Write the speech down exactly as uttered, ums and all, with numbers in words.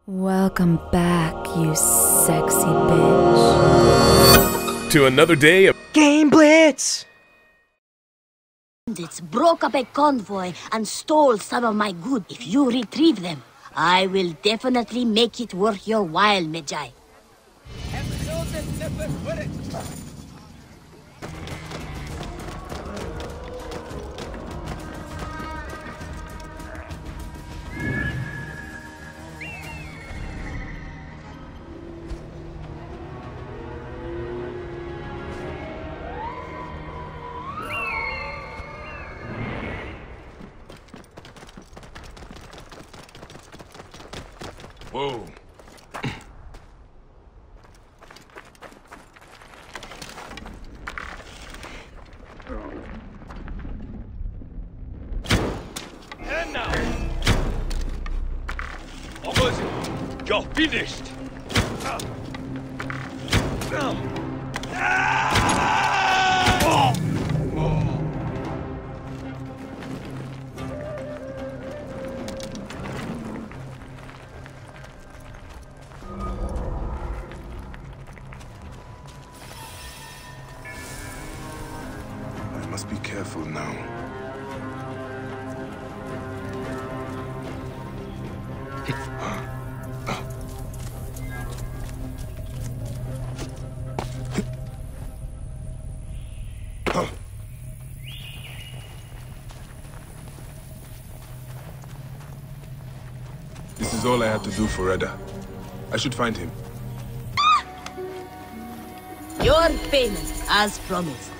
Welcome back, you sexy bitch. To another day of Game Blitz! Bandits broke up a convoy and stole some of my goods. If you retrieve them, I will definitely make it worth your while, Medjay. Whoa. And now, opposite, you're finished. Uh, uh, ah! Oh! Oh! I must be careful now. This is all I had to do for Edda. I should find him. Your payment, as promised.